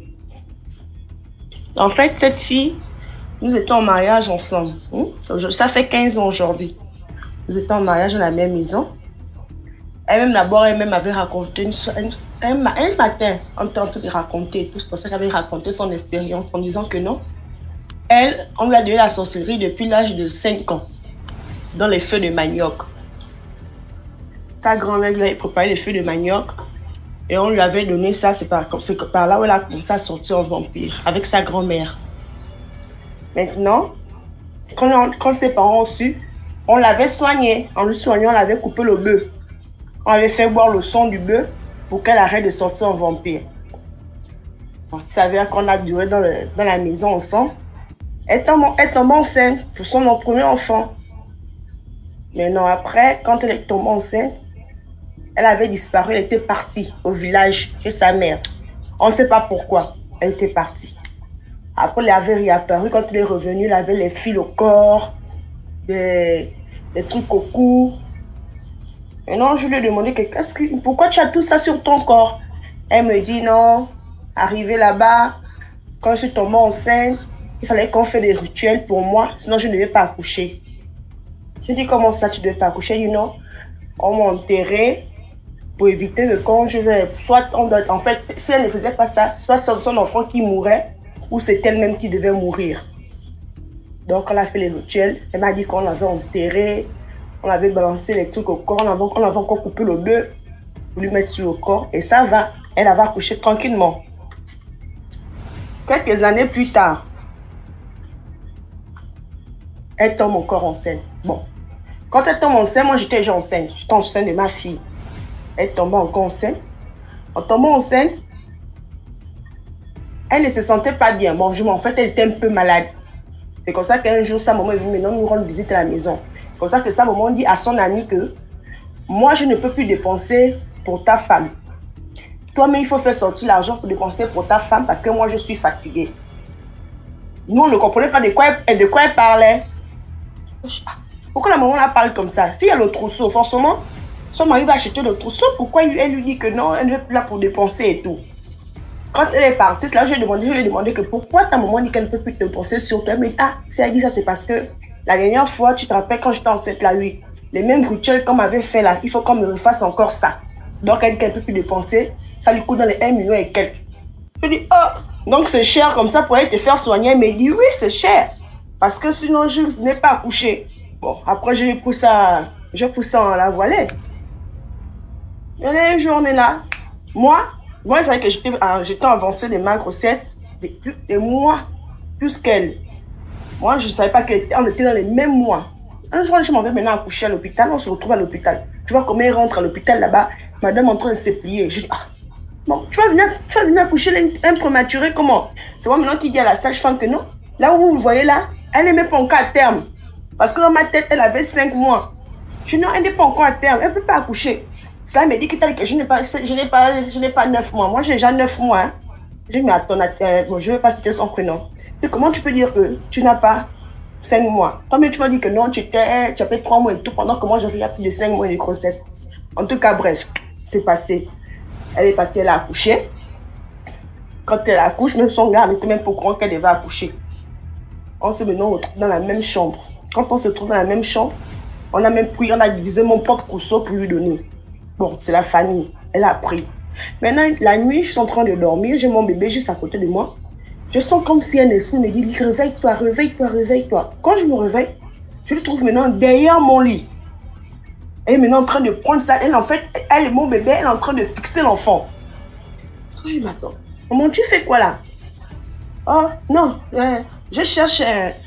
En fait, cette fille, nous étions en mariage ensemble. Ça fait 15 ans aujourd'hui. Nous étions en mariage dans la même maison. Elle-même d'abord, elle-même avait raconté un matin, on était en train de raconter et tout. C'est pour ça qu'elle avait raconté son expérience en disant que non. Elle, on lui a donné la sorcellerie depuis l'âge de 5 ans, dans les feux de manioc. Sa grand-mère lui avait préparé les feux de manioc et on lui avait donné ça. C'est par là où elle a commencé à sortir en vampire, avec sa grand-mère. Maintenant, quand ses parents ont su, on l'avait soigné. En lui soignant, on l'avait coupé le bœuf. On avait fait boire le sang du bœuf pour qu'elle arrête de sortir en vampire. Bon, tu savais qu'on a duré dans la maison ensemble. Elle tombe enceinte pour son premier enfant. Mais non, après, quand elle est tombée enceinte, elle avait disparu. Elle était partie au village chez sa mère. On ne sait pas pourquoi. Elle était partie. Après, elle avait réapparu. Quand elle est revenue, elle avait les fils au corps, des trucs au cou. Et non, je lui ai demandé pourquoi tu as tout ça sur ton corps. Elle me dit non. Arrivée là-bas, quand je suis tombée enceinte, il fallait qu'on fasse des rituels pour moi, sinon je ne devais pas accoucher. Je dis comment ça tu ne devais pas accoucher? Elle dit non. On m'a enterré pour éviter que quand je vais. Soit en fait, si elle ne faisait pas ça, soit c'est son enfant qui mourrait, ou c'est elle-même qui devait mourir. Donc on a fait les rituels. Elle m'a dit qu'on l'avait enterré. On avait balancé les trucs au corps, on avait encore coupé le bœuf pour lui mettre sur le corps. Et ça va, elle avait accouché tranquillement. Quelques années plus tard, elle tombe encore enceinte. Bon, quand elle tombe enceinte, moi j'étais déjà enceinte. J'étais enceinte de ma fille. Elle tombe encore enceinte. En tombant enceinte, elle ne se sentait pas bien. Bon, en fait, elle était un peu malade. C'est comme ça qu'un jour, sa maman est venue maintenant nous rendre visite à la maison. C'est comme ça que sa maman dit à son ami que moi, je ne peux plus dépenser pour ta femme. Toi-même, il faut faire sortir l'argent pour dépenser pour ta femme parce que moi, je suis fatiguée. Nous, on ne comprenait pas de quoi elle parlait. Pourquoi la maman la parle comme ça? S'il y a le trousseau, forcément, son mari va acheter le trousseau. Pourquoi elle lui dit que non, elle n'est plus là pour dépenser et tout? Quand elle est partie, là, je lui ai demandé que pourquoi ta maman dit qu'elle ne peut plus dépenser sur toi. Elle me dit, si elle dit ça, c'est parce que la dernière fois, tu te rappelles quand j'étais enceinte là, oui, les mêmes rituels qu'on m'avait fait là, il faut qu'on me refasse encore ça. Donc elle dit qu'elle ne peut plus dépenser, ça lui coûte dans les 1 million et quelques. Je dis, oh, donc c'est cher comme ça pour aller te faire soigner. Elle me dit, oui, c'est cher. Parce que sinon, je n'ai pas accouché. Bon, après, je pousse ça en la voilée. Et les journées là, moi, je savais que j'étais avancée de ma grossesse des mois plus qu'elle. Moi, je ne savais pas qu'on était dans les mêmes mois. Un jour, je m'en vais maintenant accoucher à l'hôpital. On se retrouve à l'hôpital. Tu vois comment elle rentre à l'hôpital là-bas. Madame en train de se plier. Je dis, bon, tu vas venir accoucher un prématuré, comment? C'est moi maintenant qui dis à la sage-femme que non. Là où vous le voyez là, elle n'est même pas encore à terme. Parce que dans ma tête, elle avait 5 mois. Je dis non, elle n'est pas encore à terme. Elle ne peut pas accoucher. Ça me dit que je n'ai pas 9 mois. Moi, j'ai déjà 9 mois. Hein. Je dis, mais attends, bon, je ne vais pas citer son prénom. Et comment tu peux dire que tu n'as pas 5 mois? Toi-même, tu m'as dit que non, tu avais 3 mois et tout, pendant que moi, j'avais plus de 5 mois de grossesse. En tout cas, bref, c'est passé. Elle est partie, elle a accouché. Quand elle accouche, même son gars n'était même pas au courant qu'elle devait accoucher. On s'est maintenant retrouvé dans la même chambre. Quand on se trouve dans la même chambre, on a divisé mon propre trousseau pour lui donner. Bon, c'est la famille. Elle a pris. Maintenant, la nuit, je suis en train de dormir. J'ai mon bébé juste à côté de moi. Je sens comme si un esprit me dit, réveille-toi, réveille-toi, réveille-toi. Quand je me réveille, je le trouve maintenant derrière mon lit. Elle est maintenant en train de prendre ça. Elle, en fait, elle et mon bébé, elle est en train de fixer l'enfant. Je m'attends. Maman, tu fais quoi là? Oh, non, je cherche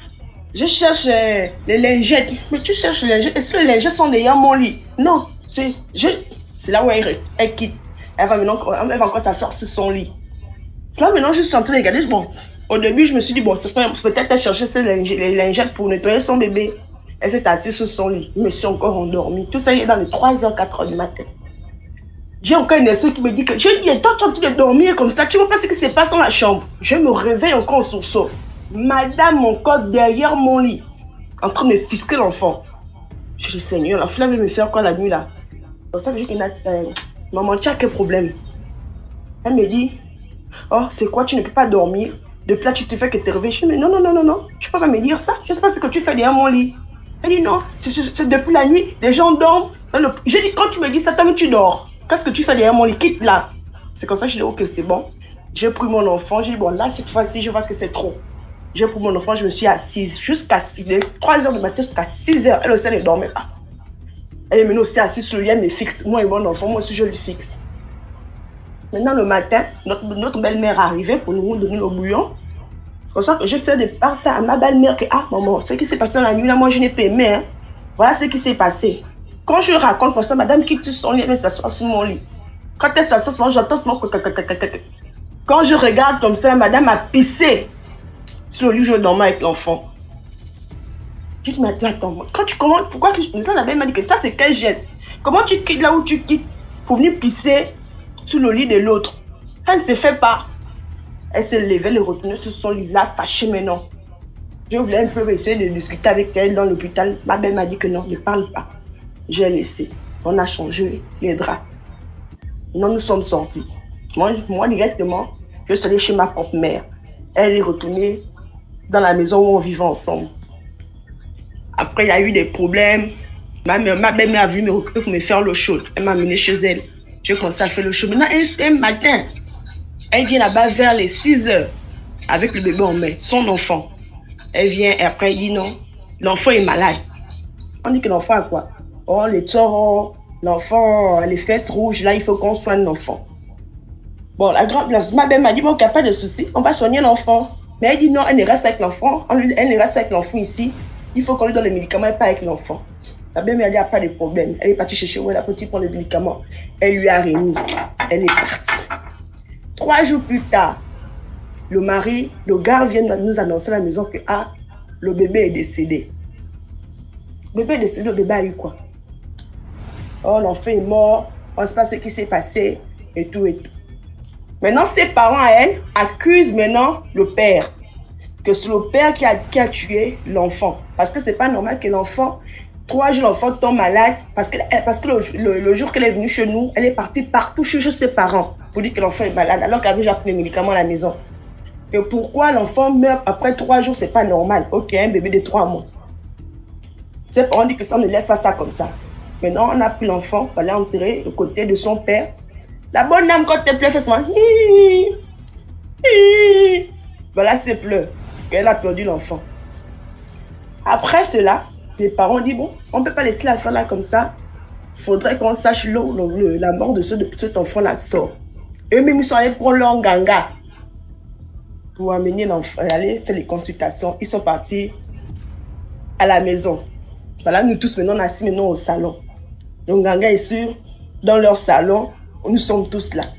les lingettes. Mais tu cherches les lingettes. Est-ce que les lingettes sont derrière mon lit? Non, c'est là où elle quitte. Elle va encore s'asseoir sur son lit. C'est là maintenant, je suis en train de regarder. Bon, au début, je me suis dit, bon, peut-être elle cherchait les lingettes pour nettoyer son bébé. Elle s'est assise sur son lit. Je me suis encore endormie. Tout ça, il est dans les 3h, 4h du matin. J'ai encore une esprit qui me dit que je dis, toi, tu es en train de dormir comme ça. Tu vois pas ce qui se passe dans la chambre. Je me réveille encore en sursaut. Madame, mon corps derrière mon lit. en train de me fisquer l'enfant. Je dis, Seigneur, l'enfant veut me faire quoi la nuit là? C'est pour ça que j'ai dit, maman, tu as quel problème? Elle me dit, oh, c'est quoi, tu ne peux pas dormir? Depuis là, tu te fais que te réveiller. Je dis, mais non, tu peux pas me dire ça. Je sais pas ce que tu fais derrière mon lit. Elle dit, non, c'est depuis la nuit, les gens dorment. J'ai dit, quand tu me dis ça, toi, tu dors. Qu'est-ce que tu fais derrière mon lit? Quitte là. C'est comme ça que je dis, ok, c'est bon. J'ai pris mon enfant, j'ai dit, bon, là, cette fois-ci, je vois que c'est trop. J'ai pris mon enfant, je me suis assise jusqu'à 3h du matin, jusqu'à 6h. Elle aussi, elle ne dormait pas. Elle est maintenant aussi assise sur le lit, elle me fixe. Moi et mon enfant, moi aussi, je le fixe. Maintenant, le matin, notre belle-mère est arrivée pour nous donner le bouillon. C'est pour ça que j'ai fait de part ça à ma belle-mère que, ah, maman, ce qui s'est passé la nuit, là, moi, je n'ai pas aimé. Hein. Voilà ce qui s'est passé. Quand je raconte pour ça, madame quitte son lit, elle s'assoit sur mon lit. Quand elle s'assoit, j'entends ce mot. Quand je regarde comme ça, madame a pissé sur le lit où je dormais avec l'enfant. Je dis, mais attends, quand tu commandes, pourquoi que la belle m'a dit que ça, c'est quel geste? Comment tu quittes là où tu quittes pour venir pisser sur le lit de l'autre? Elle ne se fait pas. Elle s'est levée, elle est retournée sur son lit là, fâchée maintenant. Je voulais un peu essayer de discuter avec elle dans l'hôpital. Ma belle m'a dit que non, ne parle pas. J'ai laissé. On a changé les draps. Non, nous sommes sortis. Moi directement, je suis allée chez ma propre mère. Elle est retournée dans la maison où on vivait ensemble. Après, il y a eu des problèmes. Ma belle-mère a vu me recruter pour me faire l'eau chaude. Elle m'a amenée chez elle. J'ai commencé à faire l'eau chaude. Maintenant, un matin, elle vient là-bas vers les 6h avec le bébé en main, son enfant. Elle vient et après, elle dit non, l'enfant est malade. On dit que l'enfant a quoi? Oh, les torts, l'enfant, les fesses rouges, là, il faut qu'on soigne l'enfant. Bon, ma belle m'a dit, bon, qu'il n'y a pas de souci, on va soigner l'enfant. Mais elle dit non, elle ne reste pas avec l'enfant. Elle ne reste pas avec l'enfant ici. Il faut qu'on lui donne les médicaments et pas avec l'enfant. La belle m'a dit, il n'y a pas de problème. Elle est partie chercher où elle a petit pour les médicaments. Elle lui a remis. Elle est partie. 3 jours plus tard, le mari, le gars vient nous annoncer à la maison que ah, le bébé est décédé. Le bébé est décédé, le bébé a eu quoi? Oh, l'enfant est mort, on ne sait pas ce qui s'est passé, et tout et tout. Maintenant, ses parents à elle accusent maintenant le père. Que c'est le père qui a tué l'enfant. Parce que c'est pas normal que l'enfant, 3 jours, l'enfant tombe malade. Parce que le jour qu'elle est venue chez nous, elle est partie partout chez ses parents pour dire que l'enfant est malade, alors qu'elle avait déjà pris les médicaments à la maison. Que pourquoi l'enfant meurt après 3 jours, c'est pas normal. Ok, un bébé de 3 mois. Ses parents disent que ça, on ne laisse pas ça comme ça. Maintenant, on a pris l'enfant, on l'a enterré au côté de son père. La bonne dame, quand elle pleure, fait seulement voilà, c'est pleure. Elle a perdu l'enfant. Après cela, les parents disent, bon, on ne peut pas laisser l'enfant là comme ça. Il faudrait qu'on sache la mort de cet enfant-là sort. Eux-mêmes, ils sont allés prendre leur nganga pour amener l'enfant, aller faire les consultations. Ils sont partis à la maison. Voilà, nous tous maintenant, on est assis maintenant au salon. Le nganga est sûr, dans leur salon, nous sommes tous là.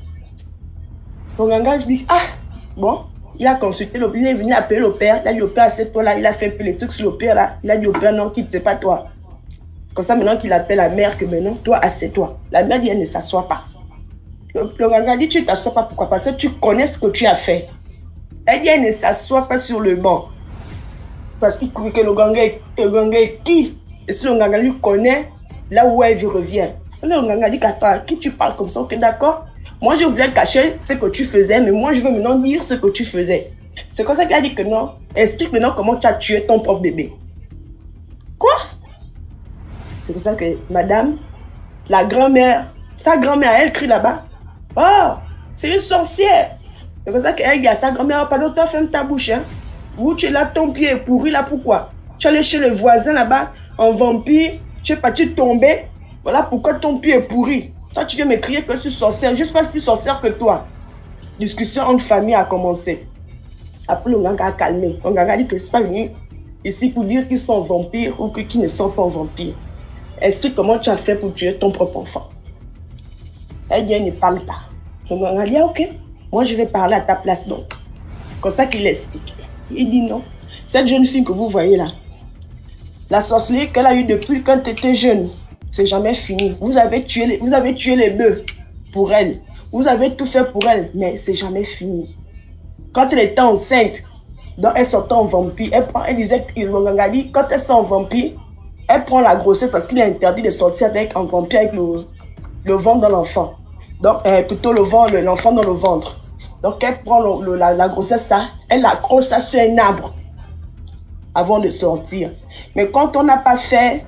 Le nganga dit, ah, bon, il a consulté, il est venu appeler le père, il a dit au père, assieds-toi là, il a fait un peu les trucs sur le père là, il a dit au père, non, quitte, c'est pas toi. Comme ça, maintenant qu'il appelle la mère, que maintenant, toi, assieds-toi. La mère dit, elle ne s'assoit pas. Le nganga dit, tu ne t'assois pas, pourquoi? Parce que tu connais ce que tu as fait. Elle dit, elle ne s'assoit pas sur le banc. Parce qu'il croit que le nganga est qui? Et si le nganga lui connaît, là où elle revient. Le nganga dit, à qui tu parles comme ça? Ok, d'accord. Moi, je voulais cacher ce que tu faisais, mais moi, je veux maintenant dire ce que tu faisais. C'est comme ça qu'elle a dit que non. Explique maintenant comment tu as tué ton propre bébé. Quoi? C'est pour ça que madame, la grand-mère, sa grand-mère, elle crie là-bas. Oh, c'est une sorcière. C'est comme ça qu'elle dit à sa grand-mère, oh, pardon, toi, ferme ta bouche. Hein. Où tu es là, ton pied est pourri là, pourquoi? Tu es allé chez le voisin là-bas, en vampire, tu es parti tomber. Voilà pourquoi ton pied est pourri. Toi, tu viens me crier que je suis sorcière. Je ne suis pas plus sorcière que toi. Discussion entre famille a commencé. Après, le nganga a calmé. Le nganga a dit que je ne suis pas venu ici pour dire qu'ils sont vampires ou qu'ils ne sont pas vampires. Explique comment tu as fait pour tuer ton propre enfant. Elle dit, elle ne parle pas. Le nganga a dit, ah, ok, moi je vais parler à ta place donc. Comme ça qu'il explique. Il dit non. Cette jeune fille que vous voyez là, la sorcellerie qu'elle a eue depuis quand elle était jeune, c'est jamais fini. Vous avez tué les bœufs pour elle. Vous avez tout fait pour elle, mais c'est jamais fini. Quand elle était enceinte, Donc, elle sortait en vampire. Elle disait que quand elle sort en vampire, elle prend la grossesse parce qu'il est interdit de sortir avec un vampire avec le ventre dans l'enfant. Donc, plutôt l'enfant dans le ventre. Donc, elle prend la grossesse, ça, elle accroche ça sur un arbre avant de sortir. Mais quand on n'a pas fait,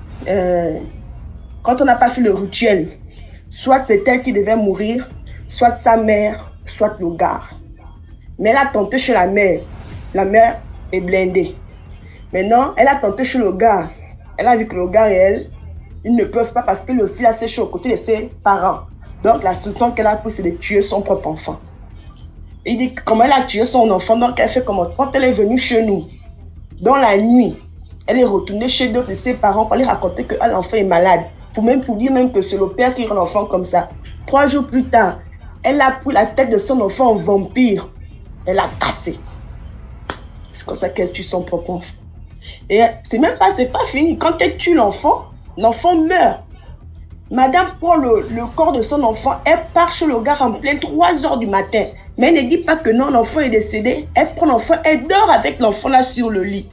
le rituel, soit c'est elle qui devait mourir, soit sa mère, soit le gars. Mais elle a tenté chez la mère. La mère est blindée. Maintenant, elle a tenté chez le gars. Elle a vu que le gars et elle, ils ne peuvent pas parce qu'elle aussi a séché aux côtés de ses parents. Donc, la solution qu'elle a prise, c'est de tuer son propre enfant. Il dit comment elle a tué son enfant. Donc, elle fait comment? Quand elle est venue chez nous, dans la nuit, elle est retournée chez d'autres de ses parents pour lui raconter que l'enfant est malade. Pour dire même que c'est le père qui rend l'enfant comme ça. 3 jours plus tard, elle a pris la tête de son enfant en vampire. Elle l'a cassé. C'est comme ça qu'elle tue son propre enfant. Et c'est pas fini. Quand elle tue l'enfant meurt. Madame prend le corps de son enfant, elle part chez le gars en plein 3 h du matin. Mais elle ne dit pas que non, l'enfant est décédé. Elle prend l'enfant, elle dort avec l'enfant là sur le lit.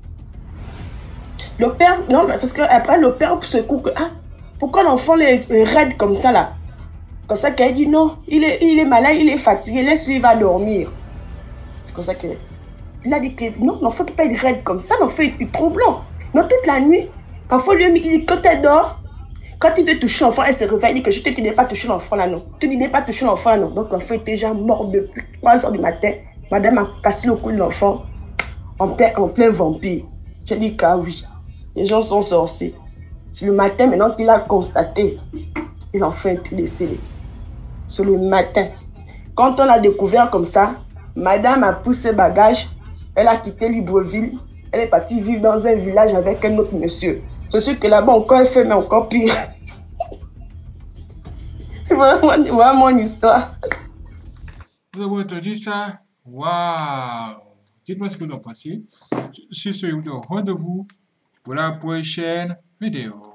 Le père, non, parce qu'après le père se couche. Pourquoi l'enfant est raide comme ça là? Comme ça qu'elle dit non, il est malade, il est fatigué, laisse-lui, il va dormir. C'est comme ça qu'elle... Il a dit que non, l'enfant ne peut pas être raide comme ça, l'enfant est trop blanc. Non, toute la nuit, parfois lui, il dit quand elle dort, quand il veut toucher l'enfant, elle se réveille, il dit que je te dis de ne pas toucher l'enfant là, non. Tu dis de ne pas toucher l'enfant là, non. Donc l'enfant était déjà mort depuis 3 h du matin. Madame a cassé le cou de l'enfant en plein vampire. J'ai dit que oui, les gens sont sorciers. C'est le matin maintenant qu'il a constaté que l'enfant était décédé. C'est le matin. Quand on a découvert comme ça, madame a pris ses bagages, elle a quitté Libreville, elle est partie vivre dans un village avec un autre monsieur. Je suis que là-bas encore elle fait, mais encore pire. Voilà mon histoire. Vous avez entendu ça? Waouh! Dites-moi ce que vous en pensez. Sur ce, rendez-vous pour la prochaine vidéo.